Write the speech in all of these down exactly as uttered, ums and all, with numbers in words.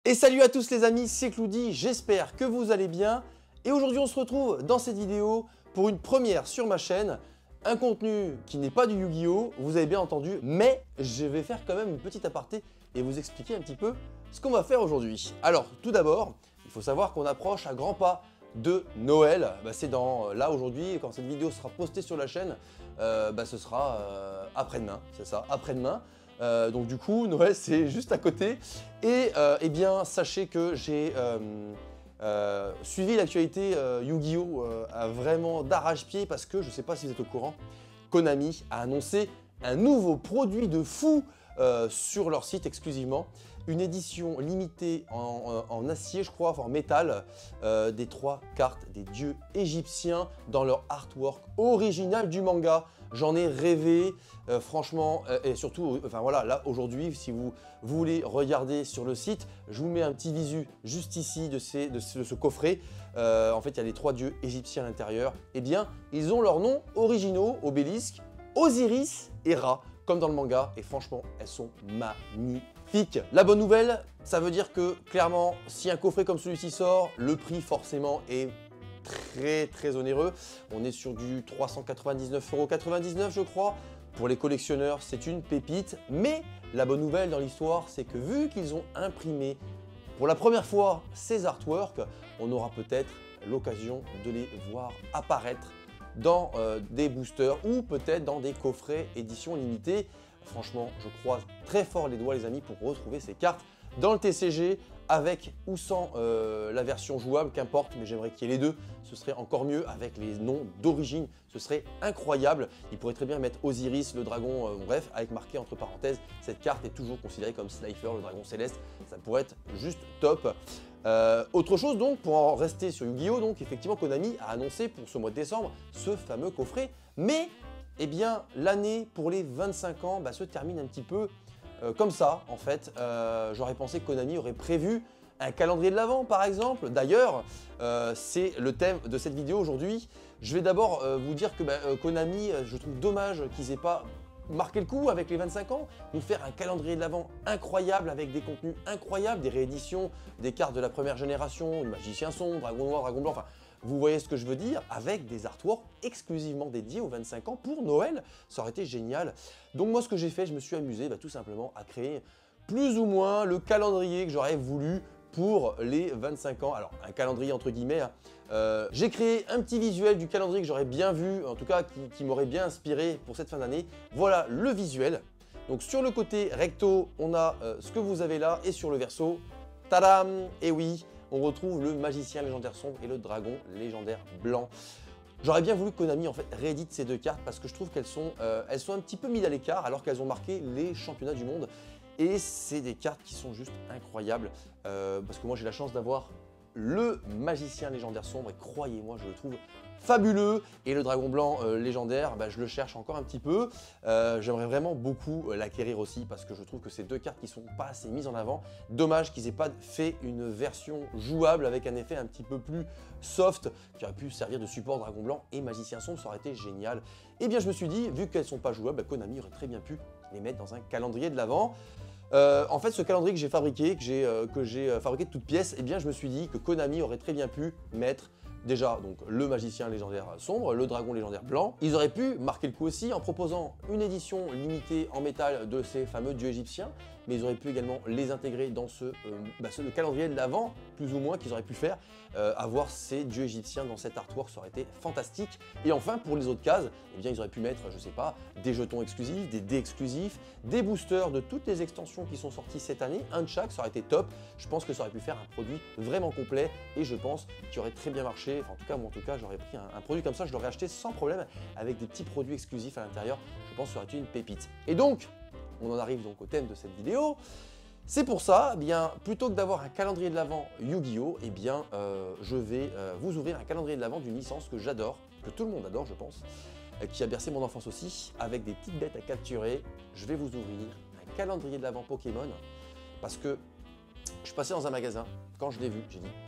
Et salut à tous les amis, c'est Cloudy, j'espère que vous allez bien. Et aujourd'hui on se retrouve dans cette vidéo pour une première sur ma chaîne. Un contenu qui n'est pas du Yu-Gi-Oh, vous avez bien entendu, mais je vais faire quand même une petite aparté et vous expliquer un petit peu ce qu'on va faire aujourd'hui. Alors tout d'abord, il faut savoir qu'on approche à grands pas de Noël. Bah, c'est dans là aujourd'hui, quand cette vidéo sera postée sur la chaîne, euh, bah, ce sera euh, après-demain, c'est ça, après-demain. Euh, donc du coup, Noël c'est juste à côté. Et euh, eh bien, sachez que j'ai euh, euh, suivi l'actualité euh, Yu-Gi-Oh euh, vraiment d'arrache-pied parce que, je ne sais pas si vous êtes au courant, Konami a annoncé un nouveau produit de fou euh, sur leur site exclusivement. Une édition limitée en, en, en acier, je crois, enfin en métal, euh, des trois cartes des dieux égyptiens dans leur artwork original du manga. J'en ai rêvé, euh, franchement, euh, et surtout, enfin voilà, là aujourd'hui, si vous, vous voulez regarder sur le site, je vous mets un petit visu juste ici de, ces, de, ce, de ce coffret. Euh, en fait, il y a les trois dieux égyptiens à l'intérieur. Eh bien, ils ont leurs noms originaux, Obélisque, Osiris et Ra, comme dans le manga, et franchement, elles sont magnifiques. La bonne nouvelle, ça veut dire que, clairement, si un coffret comme celui-ci sort, le prix forcément est très très onéreux. On est sur du trois cent quatre-vingt-dix-neuf euros quatre-vingt-dix-neuf, je crois. Pour les collectionneurs, c'est une pépite. Mais la bonne nouvelle dans l'histoire, c'est que vu qu'ils ont imprimé pour la première fois ces artworks, on aura peut-être l'occasion de les voir apparaître dans euh, des boosters ou peut-être dans des coffrets édition limitée. Franchement, je croise très fort les doigts les amis pour retrouver ces cartes dans le T C G avec ou sans euh, la version jouable, qu'importe, mais j'aimerais qu'il y ait les deux. Ce serait encore mieux avec les noms d'origine, ce serait incroyable. Il pourrait très bien mettre Osiris, le dragon, euh, bref, avec marqué entre parenthèses, cette carte est toujours considérée comme Slifer, le dragon céleste. Ça pourrait être juste top. Euh, autre chose donc, pour en rester sur Yu-Gi-Oh, donc effectivement Konami a annoncé pour ce mois de décembre ce fameux coffret, mais eh bien l'année pour les vingt-cinq ans bah, se termine un petit peu euh, comme ça en fait. Euh, J'aurais pensé que Konami aurait prévu un calendrier de l'Avent par exemple. D'ailleurs, euh, c'est le thème de cette vidéo aujourd'hui. Je vais d'abord euh, vous dire que bah, euh, Konami, je trouve dommage qu'ils aient pas marquer le coup avec les vingt-cinq ans, nous faire un calendrier de l'Avent incroyable avec des contenus incroyables, des rééditions, des cartes de la première génération, Magicien Sombre, Dragon Noir, Dragon Blanc, enfin vous voyez ce que je veux dire, avec des artworks exclusivement dédiés aux vingt-cinq ans pour Noël, ça aurait été génial. Donc moi ce que j'ai fait, je me suis amusé bah, tout simplement à créer plus ou moins le calendrier que j'aurais voulu pour les vingt-cinq ans. Alors un calendrier entre guillemets, hein. euh, j'ai créé un petit visuel du calendrier que j'aurais bien vu, en tout cas qui, qui m'aurait bien inspiré pour cette fin d'année. Voilà le visuel. Donc sur le côté recto, on a euh, ce que vous avez là et sur le verso, tadam, et oui, on retrouve le magicien légendaire sombre et le dragon légendaire blanc. J'aurais bien voulu que Konami en fait réédite ces deux cartes parce que je trouve qu'elles sont, euh, elles sont un petit peu mises à l'écart alors qu'elles ont marqué les championnats du monde. Et c'est des cartes qui sont juste incroyables euh, parce que moi j'ai la chance d'avoir le magicien légendaire sombre et croyez-moi je le trouve fabuleux, et le dragon blanc euh, légendaire, bah, je le cherche encore un petit peu. Euh, J'aimerais vraiment beaucoup euh, l'acquérir aussi parce que je trouve que c'est deux cartes qui sont pas assez mises en avant. Dommage qu'ils aient pas fait une version jouable avec un effet un petit peu plus soft qui aurait pu servir de support dragon blanc et magicien sombre, ça aurait été génial. Et bien je me suis dit, vu qu'elles sont pas jouables, bah, Konami aurait très bien pu les mettre dans un calendrier de l'Avent. Euh, en fait, ce calendrier que j'ai fabriqué, que j'ai euh, euh, fabriqué de toutes pièces, eh bien, je me suis dit que Konami aurait très bien pu mettre déjà donc le magicien légendaire sombre, le dragon légendaire blanc. Ils auraient pu marquer le coup aussi en proposant une édition limitée en métal de ces fameux dieux égyptiens, mais ils auraient pu également les intégrer dans ce, euh, bah, ce le calendrier de l'Avent, plus ou moins, qu'ils auraient pu faire. Euh, avoir ces dieux égyptiens dans cet artwork, ça aurait été fantastique. Et enfin, pour les autres cases, eh bien, ils auraient pu mettre, je sais pas, des jetons exclusifs, des dés exclusifs, des boosters de toutes les extensions qui sont sorties cette année, un de chaque, ça aurait été top. Je pense que ça aurait pu faire un produit vraiment complet et je pense qu'il aurait très bien marché. Enfin, en tout cas, moi, en tout cas, j'aurais pris un, un produit comme ça, je l'aurais acheté sans problème avec des petits produits exclusifs à l'intérieur. Je pense que ça aurait été une pépite. Et donc, on en arrive donc au thème de cette vidéo. C'est pour ça, eh bien, plutôt que d'avoir un calendrier de l'Avent Yu-Gi-Oh, eh bien, euh, je vais euh, vous ouvrir un calendrier de l'Avent d'une licence que j'adore, que tout le monde adore, je pense, euh, qui a bercé mon enfance aussi, avec des petites bêtes à capturer. Je vais vous ouvrir un calendrier de l'Avent Pokémon, parce que je suis passé dans un magasin, quand je l'ai vu, j'ai dit, oh,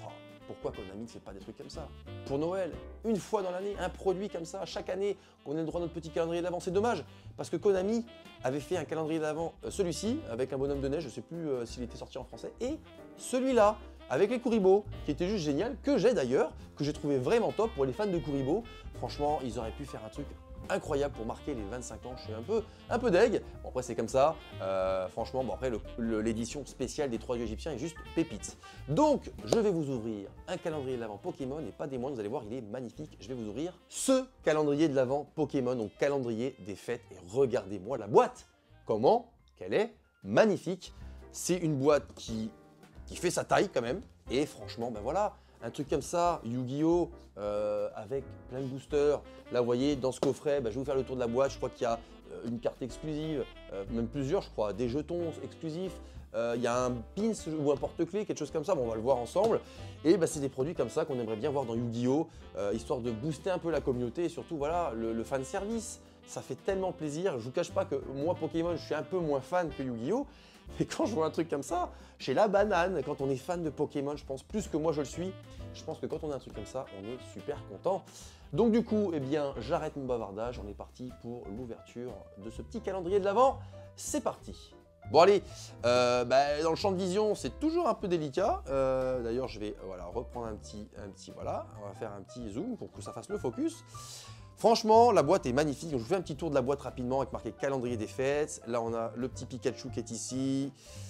pourquoi Konami ne fait pas des trucs comme ça? Pour Noël, une fois dans l'année, un produit comme ça, chaque année, qu'on ait le droit à notre petit calendrier d'avant. C'est dommage, parce que Konami avait fait un calendrier d'avant, euh, celui-ci, avec un bonhomme de neige, je ne sais plus euh, s'il était sorti en français, et celui-là, avec les Kuribo, qui était juste génial, que j'ai d'ailleurs, que j'ai trouvé vraiment top pour les fans de Kuribo. Franchement, ils auraient pu faire un truc incroyable pour marquer les vingt-cinq ans. Je suis un peu, un peu deg. Bon, après, c'est comme ça. Euh, franchement, bon, après, l'édition spéciale des trois dieux égyptiens est juste pépite. Donc, je vais vous ouvrir un calendrier de l'Avent Pokémon et pas des moindres. Vous allez voir, il est magnifique. Je vais vous ouvrir ce calendrier de l'Avent Pokémon, donc calendrier des fêtes. Et regardez-moi la boîte. Comment qu'elle est magnifique. C'est une boîte qui, qui fait sa taille quand même. Et franchement, ben voilà. Un truc comme ça, Yu-Gi-Oh! Euh, avec plein de boosters. Là, vous voyez, dans ce coffret, bah, je vais vous faire le tour de la boîte. Je crois qu'il y a euh, une carte exclusive, euh, même plusieurs, je crois, des jetons exclusifs. Euh, il y a un pins ou un porte-clés, quelque chose comme ça. Bon, on va le voir ensemble. Et bah, c'est des produits comme ça qu'on aimerait bien voir dans Yu-Gi-Oh! Euh, histoire de booster un peu la communauté et surtout, voilà, le, le fan service. Ça fait tellement plaisir. Je vous cache pas que moi, Pokémon, je suis un peu moins fan que Yu-Gi-Oh! Mais quand je vois un truc comme ça, chez la banane, quand on est fan de Pokémon, je pense plus que moi je le suis, je pense que quand on a un truc comme ça, on est super content. Donc du coup, eh bien, j'arrête mon bavardage, on est parti pour l'ouverture de ce petit calendrier de l'Avent. C'est parti. Bon allez, euh, bah, dans le champ de vision, c'est toujours un peu délicat. Euh, D'ailleurs, je vais euh, voilà, reprendre un petit, un petit, voilà, on va faire un petit zoom pour que ça fasse le focus. Franchement, la boîte est magnifique. Je vous fais un petit tour de la boîte rapidement avec marqué calendrier des fêtes. Là, on a le petit Pikachu qui est ici.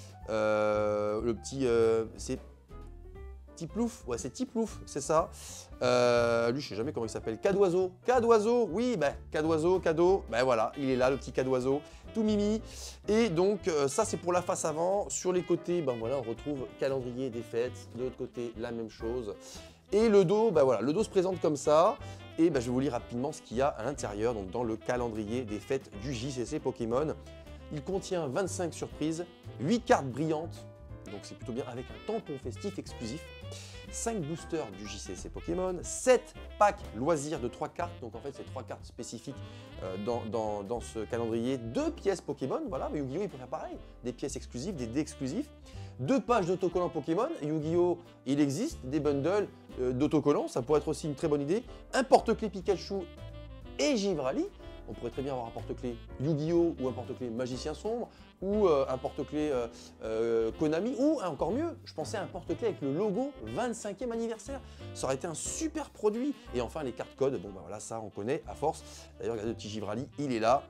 Euh, le petit... Euh, c'est... Tiplouf, ouais, c'est Tiplouf, c'est ça. Euh, lui, je sais jamais comment il s'appelle. Cadoiseau. Cadoiseau, oui, ben, Cadoiseau, cadeau. Ben voilà, il est là, le petit Cadoiseau, tout mimi. Et donc, euh, ça, c'est pour la face avant. Sur les côtés, ben voilà, on retrouve calendrier des fêtes. De l'autre côté, la même chose. Et le dos, ben voilà, le dos se présente comme ça. Et ben, je vais vous lire rapidement ce qu'il y a à l'intérieur, donc dans le calendrier des fêtes du J C C Pokémon. Il contient vingt-cinq surprises, huit cartes brillantes, donc c'est plutôt bien, avec un tampon festif exclusif, cinq boosters du J C C Pokémon, sept packs loisirs de trois cartes, donc en fait c'est trois cartes spécifiques euh, dans, dans, dans ce calendrier, deux pièces Pokémon, voilà, mais Yu-Gi-Oh! Il peut faire pareil, des pièces exclusives, des dés exclusifs, deux pages d'autocollants Pokémon, Yu-Gi-Oh! Il existe, des bundles euh, d'autocollants, ça pourrait être aussi une très bonne idée, un porte-clés Pikachu et Givrali. On pourrait très bien avoir un porte-clés Yu-Gi-Oh! Ou un porte-clés Magicien Sombre, ou euh, un porte-clés euh, euh, Konami, ou encore mieux, je pensais à un porte-clés avec le logo vingt-cinquième anniversaire. Ça aurait été un super produit. Et enfin, les cartes codes, bon bah voilà, ça on connaît à force. D'ailleurs, regardez le petit Givrali, il est là.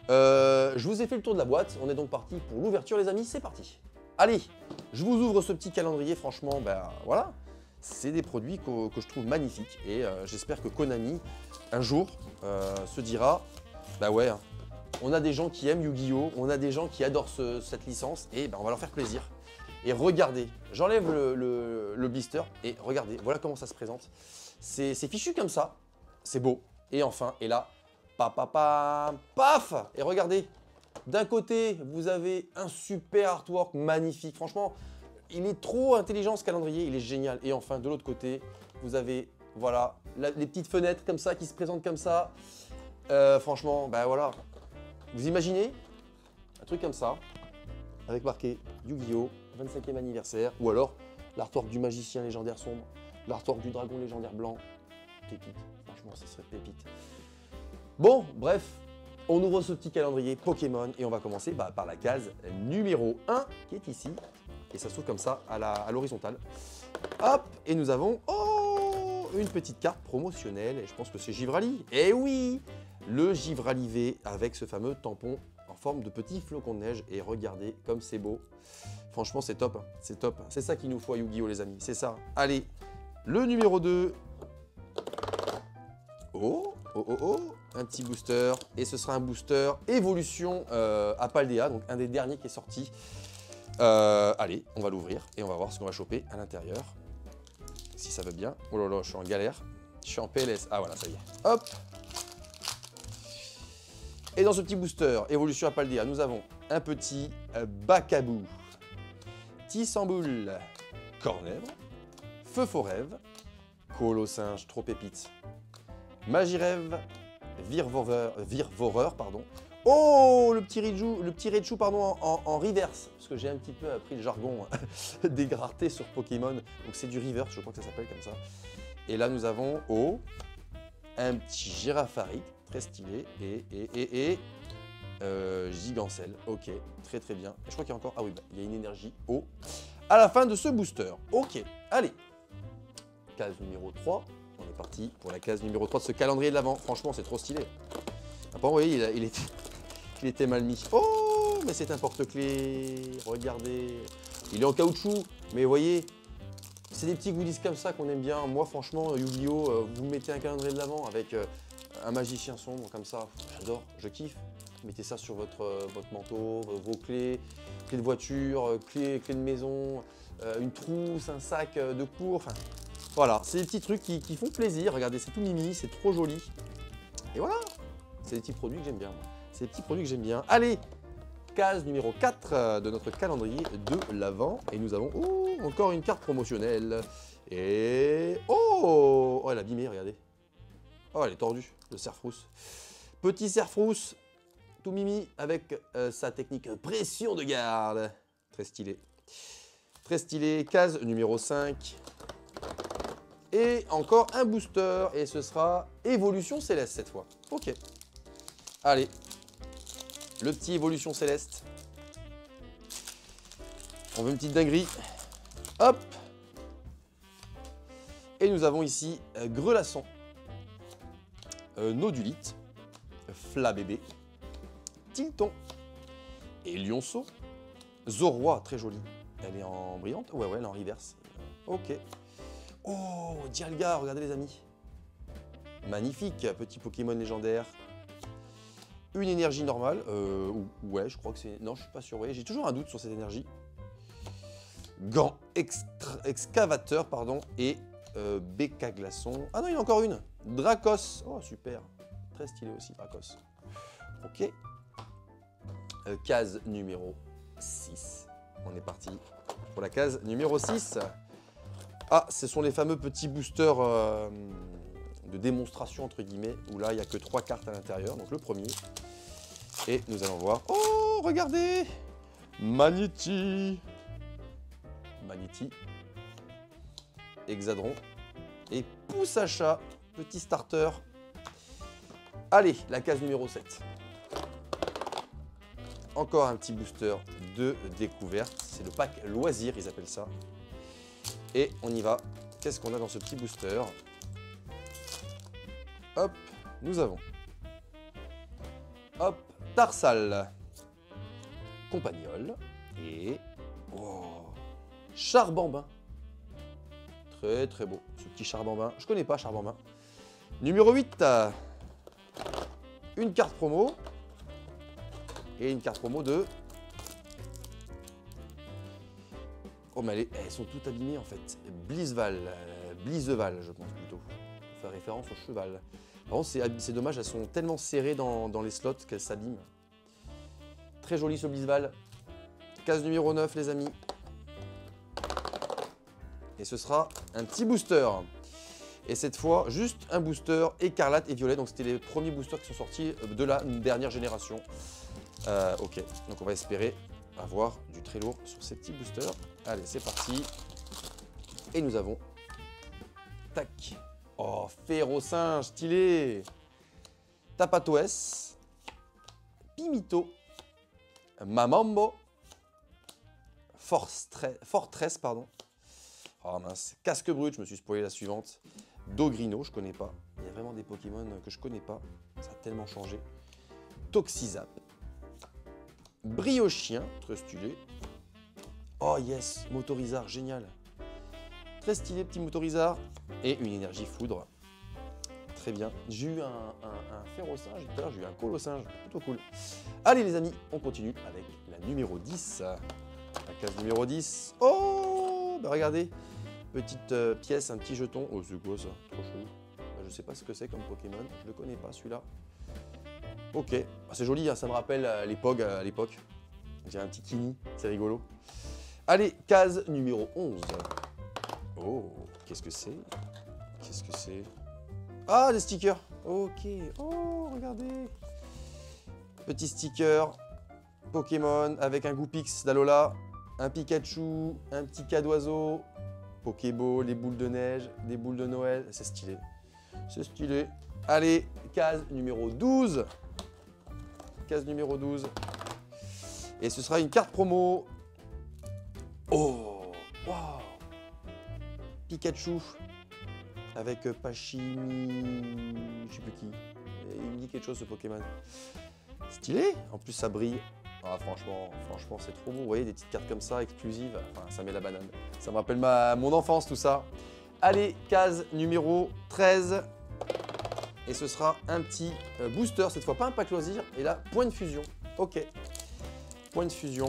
Euh, je vous ai fait le tour de la boîte, on est donc parti pour l'ouverture les amis, c'est parti. Allez, je vous ouvre ce petit calendrier, franchement, ben voilà. C'est des produits que, que je trouve magnifiques et euh, j'espère que Konami, un jour, euh, se dira bah ouais, hein, on a des gens qui aiment Yu-Gi-Oh! On a des gens qui adorent ce, cette licence et ben on va leur faire plaisir. Et regardez, j'enlève le, le, le blister et regardez, voilà comment ça se présente. C'est fichu comme ça, c'est beau. Et enfin, et là, pa pa pa, paf. Et regardez, d'un côté, vous avez un super artwork magnifique. Franchement, il est trop intelligent ce calendrier, il est génial. Et enfin, de l'autre côté, vous avez, voilà, la, les petites fenêtres comme ça qui se présentent comme ça. Euh, franchement, ben voilà. Vous imaginez un truc comme ça, avec marqué Yu-Gi-Oh! vingt-cinquième anniversaire, ou alors l'artwork du magicien légendaire sombre, l'artwork du dragon légendaire blanc. Pépite, franchement, ça serait pépite. Bon, bref, on ouvre ce petit calendrier Pokémon et on va commencer bah, par la case numéro un qui est ici. Et ça s'ouvre comme ça à l'horizontale. Hop, et nous avons oh, une petite carte promotionnelle. Et je pense que c'est Givrali. Eh oui, le Givrali V avec ce fameux tampon en forme de petit flocon de neige. Et regardez comme c'est beau. Franchement, c'est top. C'est top. C'est ça qu'il nous faut à Yu-Gi-Oh! Les amis. C'est ça. Allez, le numéro deux. Oh, oh, oh, oh. Un petit booster. Et ce sera un booster évolution euh, à Paldea. Donc un des derniers qui est sorti. Euh, allez, on va l'ouvrir et on va voir ce qu'on va choper à l'intérieur. Si ça veut bien. Oh là là, je suis en galère. Je suis en P L S. Ah voilà, ça y est. Hop. Et dans ce petit booster, évolution à Paldea, nous avons un petit euh, Bacabou, Tissamboule, Cornèvre, Feu Forêve, Colossinge, trop pépite, Magirève, Virvoreur, Virvoreur, pardon, Oh, le petit Raichu, le petit Raichu pardon, en, en, en reverse. Parce que j'ai un petit peu appris le jargon des raretés sur Pokémon. Donc c'est du reverse, je crois que ça s'appelle comme ça. Et là, nous avons, oh, un petit Girafarik, très stylé. Et, et, et, et euh, Gigancel. Ok, très très bien. Je crois qu'il y a encore, ah oui, bah, il y a une énergie eau à la fin de ce booster. Ok, allez. Case numéro trois. On est parti pour la case numéro trois de ce calendrier de l'Avent. Franchement, c'est trop stylé. Après, vous voyez, il, a, il, était, il était mal mis. Oh, mais c'est un porte-clés. Regardez. Il est en caoutchouc. Mais vous voyez, c'est des petits goodies comme ça qu'on aime bien. Moi, franchement, Yu-Gi-Oh, euh, vous mettez un calendrier de l'Avent avec euh, un magicien sombre comme ça. J'adore, je kiffe. Mettez ça sur votre, euh, votre manteau, vos clés, clés de voiture, euh, clés, clés de maison, euh, une trousse, un sac euh, de cours. Enfin, voilà, c'est des petits trucs qui, qui font plaisir. Regardez, c'est tout mimi, c'est trop joli. Et voilà, c'est des petits produits que j'aime bien. C'est des petits produits que j'aime bien. Allez, case numéro quatre de notre calendrier de l'Avent. Et nous avons oh, encore une carte promotionnelle. Et oh, oh, elle a abîmé, regardez. Oh, elle est tordue, le cerfrousse. Petit cerfrousse, tout mimi, avec euh, sa technique pression de garde. Très stylé. Très stylé. Case numéro cinq. Et encore un booster. Et ce sera Évolution Céleste cette fois. Ok. Allez. Le petit Évolution Céleste. On veut une petite dinguerie. Hop. Et nous avons ici euh, Grelasson. Euh, Nodulite. Flabébé. Tilton. Et Lionceau. Zoroi, très jolie. Elle est en brillante. Ouais, ouais, elle est en reverse. Ok. Oh, Dialga, regardez les amis. Magnifique, petit Pokémon légendaire. Une énergie normale. Euh, ouais, je crois que c'est... Non, je suis pas sûr. Ouais, j'ai toujours un doute sur cette énergie. Gant extra... excavateur, pardon. Et euh, Béca Glaçon. Ah non, il y en a encore une. Dracos. Oh, super. Très stylé aussi, Dracos. Ok. Euh, case numéro six. On est parti pour la case numéro six. Ah, ce sont les fameux petits boosters euh, de démonstration, entre guillemets, où là, il n'y a que trois cartes à l'intérieur. Donc le premier. Et nous allons voir. Oh, regardez, Magnéti. Magnéti. Hexadron. Et Poussacha, petit starter. Allez, la case numéro sept. Encore un petit booster de découverte. C'est le pack loisir, ils appellent ça. Et on y va. Qu'est-ce qu'on a dans ce petit booster? Hop, nous avons. Hop, Tarsal. Compagnol. Et... Oh, Charbambin. Très très beau, ce petit Charbambin. Je connais pas Charbambin. Numéro huit. Une carte promo. Et une carte promo de... Oh, mais elles, elles sont toutes abîmées en fait. Blissval, euh, Blisseval, je pense plutôt. Pour faire référence au cheval. Par contre, c'est dommage, elles sont tellement serrées dans, dans les slots qu'elles s'abîment. Très joli ce Blissval. Case numéro neuf, les amis. Et ce sera un petit booster. Et cette fois, juste un booster écarlate et violet. Donc, c'était les premiers boosters qui sont sortis de la dernière génération. Euh, ok, donc on va espérer avoir du très lourd sur ces petits boosters. Allez, c'est parti. Et nous avons... Tac. Oh, Férocinge, stylé. Tapatoès. Pimito. Mamambo. Fortress, Fortress, pardon. Oh mince. Casque brut, je me suis spoilé la suivante. Dogrino, je connais pas. Il y a vraiment des Pokémon que je connais pas. Ça a tellement changé. Toxizap. Briochien, très stylé. Oh yes, Motorizard, génial. Très stylé, petit Motorizard. Et une énergie foudre. Très bien. J'ai eu un, un, un Férocinge tout à l'heure, j'ai eu un Colossinge. Plutôt cool. Allez les amis, on continue avec la numéro dix. La case numéro dix. Oh, bah regardez. Petite euh, pièce, un petit jeton. Oh, c'est quoi ça? Trop chelou. Bah, je sais pas ce que c'est comme Pokémon. Je le connais pas celui-là. Ok, ah, c'est joli, hein, ça me rappelle euh, les P O G à l'époque. J'ai un petit Kini, c'est rigolo. Allez, case numéro onze. Oh, qu'est-ce que c'est? Qu'est-ce que c'est? Ah, des stickers. Ok, oh, regardez. Petit sticker Pokémon avec un Goupix d'Alola, un Pikachu, un petit cas d'oiseau, Pokéball, les boules de neige, des boules de Noël. C'est stylé. C'est stylé. Allez, case numéro douze. Case numéro douze. Et ce sera une carte promo. Oh, wow. Pikachu avec Pachimi, je sais plus qui. Il me dit quelque chose ce Pokémon. Stylé. En plus ça brille. Ah, franchement, franchement c'est trop beau. Vous voyez des petites cartes comme ça, exclusives. Enfin, ça met la banane. Ça me rappelle ma, mon enfance tout ça. Allez, case numéro treize. Et ce sera un petit euh, booster, cette fois pas un pack loisir. Et là, point de fusion. Ok. Point de fusion.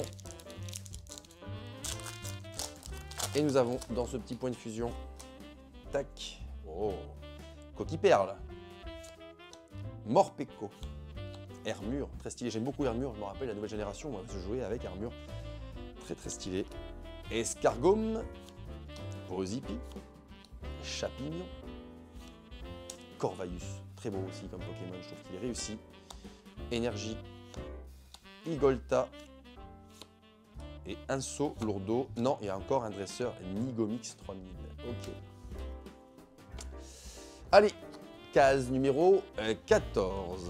Et nous avons dans ce petit point de fusion, tac, oh, coquille perle, Morpeko, Hermure, très stylé, j'aime beaucoup Hermure, je me rappelle la nouvelle génération, moi je jouais avec Hermure, très très stylé, Escargome, Posipi, Chapignon, Corvalius, très beau aussi comme Pokémon, je trouve qu'il est réussi, Énergie, Igolta, et un saut lourdeau. Non, il y a encore un dresseur Nigomix trois mille. Ok. Allez, case numéro quatorze.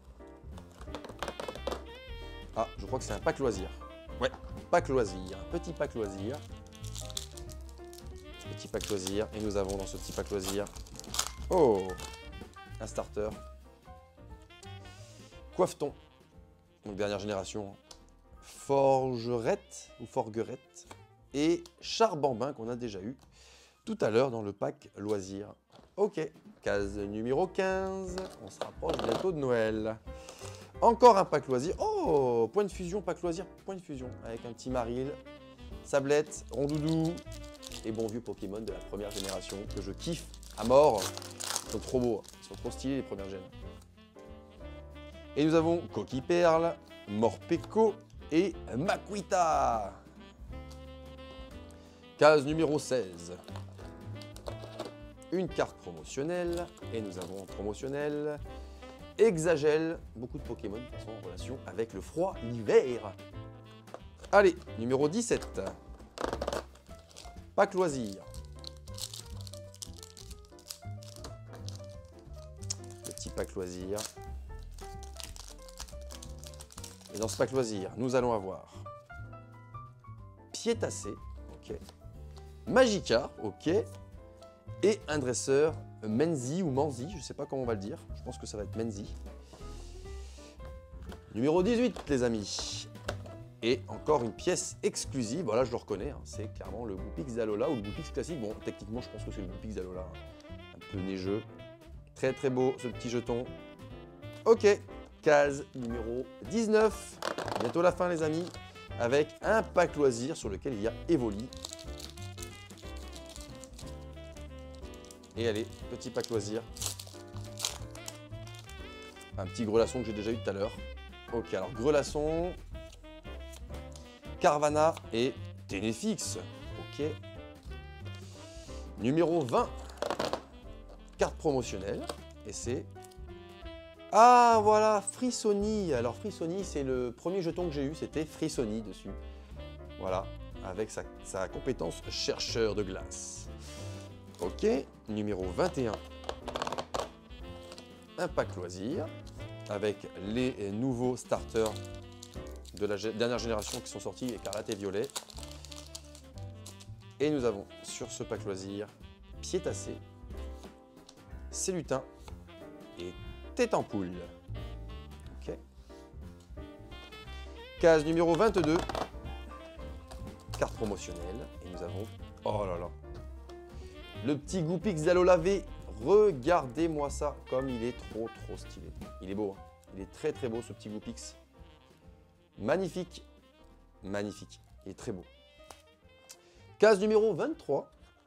Ah, je crois que c'est un pack loisir. Ouais, pack loisir. Petit pack loisir. Petit pack loisir. Et nous avons dans ce petit pack loisir. Oh, un starter. Coiffeton. Donc dernière génération. Forgerette ou Forgerette et Charbambin qu'on a déjà eu tout à l'heure dans le pack loisir. Ok, case numéro quinze, on se rapproche bientôt de Noël. Encore un pack loisir. Oh, point de fusion, pack loisir, point de fusion avec un petit Maril, Sablette, Rondoudou et bon vieux Pokémon de la première génération que je kiffe à mort. Ils sont trop beaux, ils sont trop stylés les premières gènes. Et nous avons Coquille Perle, Morpeko et Makuita. Case numéro seize. Une carte promotionnelle. Et nous avons en promotionnel Exagel. Beaucoup de Pokémon qui sont en relation avec le froid, l'hiver. Allez, numéro dix-sept. Pack loisir. Petit pack loisir. Et dans ce pack loisir, nous allons avoir Piétassé, ok, Magikarp, ok, et un dresseur Menzi ou Manzi, je ne sais pas comment on va le dire, je pense que ça va être Menzi. Numéro dix-huit, les amis. Et encore une pièce exclusive, voilà, je le reconnais, hein, c'est clairement le Goupix d'Alola ou le Goupix classique. Bon, techniquement, je pense que c'est le Goupix d'Alola, hein, un peu neigeux. Très très beau ce petit jeton. Ok. Case numéro dix-neuf, bientôt la fin les amis, avec un pack loisir sur lequel il y a Evoli. Et allez, petit pack loisir. Un petit grelasson que j'ai déjà eu tout à l'heure. Ok, alors grelasson, Carvana et Ténéfix. Ok. Numéro vingt, carte promotionnelle, et c'est... Ah voilà, Frissoni. Alors Frissoni, c'est le premier jeton que j'ai eu, c'était Frissoni dessus. Voilà, avec sa, sa compétence chercheur de glace. Ok, numéro vingt et un. Un pack loisir avec les nouveaux starters de la dernière génération qui sont sortis, écarlate et violet. Et nous avons sur ce pack loisir Piétassé, Célutin et Tête en poule. Ok. Case numéro vingt-deux. Carte promotionnelle. Et nous avons... Oh là là. Le petit Goupix d'Alola V. Regardez-moi ça comme il est trop trop stylé. Il est beau. Hein. Il est très très beau ce petit Goupix. Magnifique. Magnifique. Il est très beau. Case numéro vingt-trois.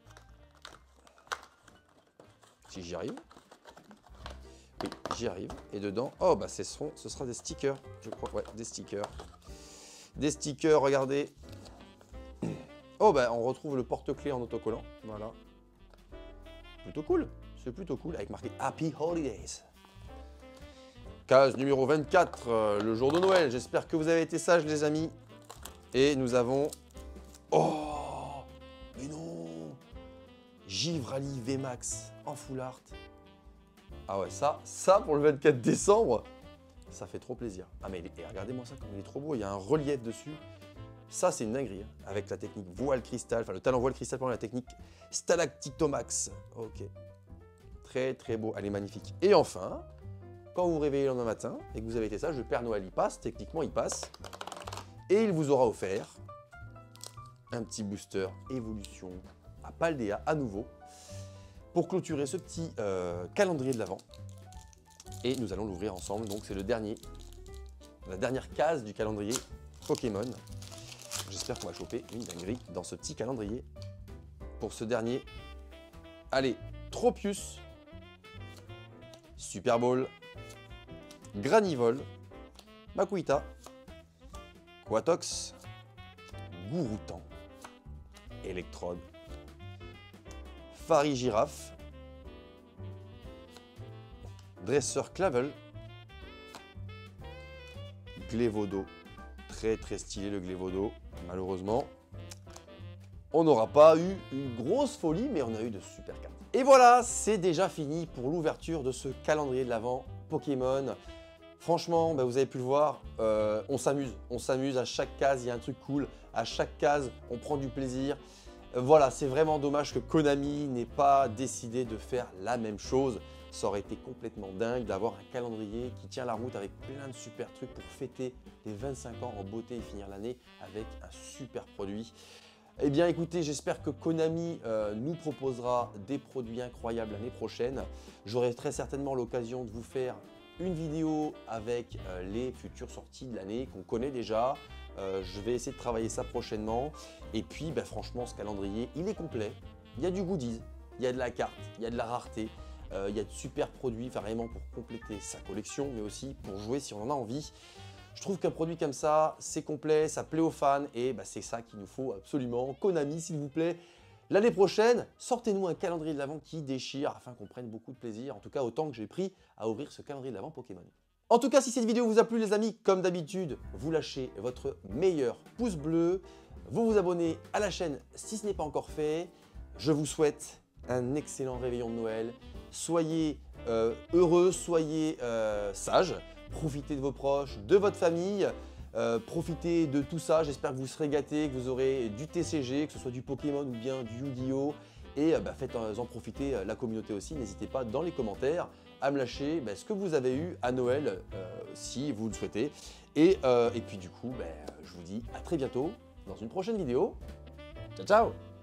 Si j'y arrive. Oui, j'y arrive. Et dedans, oh bah ce seront, ce sera des stickers, je crois. Ouais, des stickers. Des stickers, regardez. Oh bah on retrouve le porte-clés en autocollant. Voilà. Plutôt cool. C'est plutôt cool avec marqué Happy Holidays. Case numéro vingt-quatre, euh, le jour de Noël. J'espère que vous avez été sages, les amis. Et nous avons... Oh, mais non, Givre Ali V Max en full art. Ah ouais, ça, ça pour le vingt-quatre décembre, ça fait trop plaisir. Ah mais et regardez-moi ça, comme il est trop beau, il y a un relief dessus. Ça, c'est une dinguerie, hein, avec la technique voile cristal, enfin le talent voile cristal pendant la technique Stalactitomax. Ok, très très beau, elle est magnifique. Et enfin, quand vous vous réveillez le lendemain matin et que vous avez été sage, le Père Noël y passe, techniquement il passe, et il vous aura offert un petit booster évolution à Paldea à nouveau pour clôturer ce petit euh, calendrier de l'Avent. Et nous allons l'ouvrir ensemble, donc c'est le dernier, la dernière case du calendrier Pokémon. J'espère qu'on va choper une dinguerie dans ce petit calendrier. Pour ce dernier, allez, Tropius, Super Ball, Granivol, Makuita, Quatox, Gouroutan, Electrode, Farigiraffe, Dresseur Clavel, Glévodo, très très stylé le Glévodo. Malheureusement, on n'aura pas eu une grosse folie, mais on a eu de super cartes. Et voilà, c'est déjà fini pour l'ouverture de ce calendrier de l'Avent Pokémon. Franchement, bah vous avez pu le voir, euh, on s'amuse. On s'amuse, à chaque case, il y a un truc cool. À chaque case, on prend du plaisir. Euh, voilà, c'est vraiment dommage que Konami n'ait pas décidé de faire la même chose. Ça aurait été complètement dingue d'avoir un calendrier qui tient la route avec plein de super trucs pour fêter les vingt-cinq ans en beauté et finir l'année avec un super produit. Eh bien écoutez, j'espère que Konami euh, nous proposera des produits incroyables l'année prochaine. J'aurai très certainement l'occasion de vous faire une vidéo avec euh, les futures sorties de l'année qu'on connaît déjà. Euh, je vais essayer de travailler ça prochainement. Et puis bah, franchement, ce calendrier, il est complet. Il y a du goodies, il y a de la carte, il y a de la rareté. Euh, il y a de super produits vraiment pour compléter sa collection, mais aussi pour jouer si on en a envie. Je trouve qu'un produit comme ça, c'est complet, ça plaît aux fans et bah, c'est ça qu'il nous faut absolument. Konami, s'il vous plaît, l'année prochaine, sortez-nous un calendrier de l'Avent qui déchire afin qu'on prenne beaucoup de plaisir, en tout cas autant que j'ai pris à ouvrir ce calendrier de l'Avent Pokémon. En tout cas, si cette vidéo vous a plu les amis, comme d'habitude, vous lâchez votre meilleur pouce bleu, vous vous abonnez à la chaîne si ce n'est pas encore fait. Je vous souhaite un excellent réveillon de Noël. Soyez euh, heureux, soyez euh, sages, profitez de vos proches, de votre famille, euh, profitez de tout ça. J'espère que vous serez gâtés, que vous aurez du T C G, que ce soit du Pokémon ou bien du Yu-Gi-Oh! Et euh, bah, faites-en profiter la communauté aussi. N'hésitez pas dans les commentaires à me lâcher bah, ce que vous avez eu à Noël euh, si vous le souhaitez. Et, euh, et puis du coup, bah, je vous dis à très bientôt dans une prochaine vidéo. Ciao, ciao!